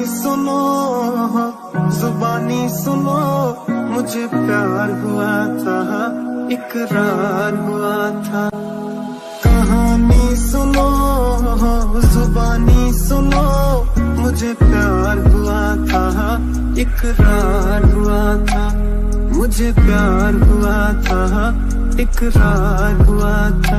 सुनो, जुबानी सुनो, मुझे प्यार हुआ था, इकरार हुआ था। कहानी सुनो, जुबानी सुनो, मुझे प्यार हुआ था, इकरार हुआ था। मुझे प्यार हुआ था, इकरार हुआ था।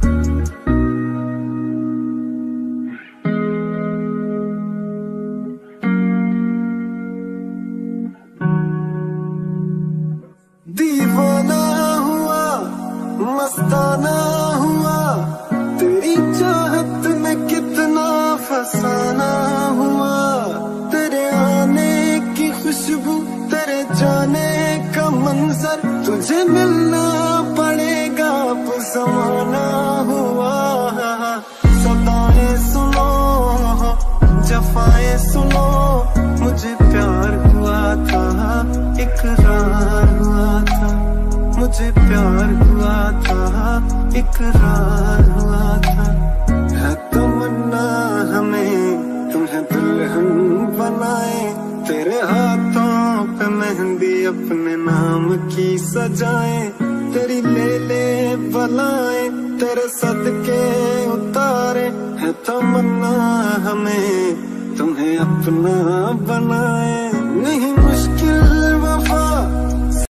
दीवाना हुआ, मस्ताना हुआ, तेरी चाहत में कितना फसाना हुआ। तेरे आने की खुशबू, तेरे जाने का मंजर, तुझे मिलना पड़ेगा अब ज़माना हुआ। सदाएं सुनो, जफाएं सुनो, मुझे प्यार हुआ था, इकरार हुआ था। मुझे प्यार हुआ था, इकरार हुआ था। है तमन्ना हमें तुम्हें दुल्हन बनाए, तेरे हाथों पे मेहंदी अपने नाम की सजाए। तेरी ले ले बलाए, तेरे सदके उतारे। है तमन्ना हमें तुम्हें अपना बनाए। नहीं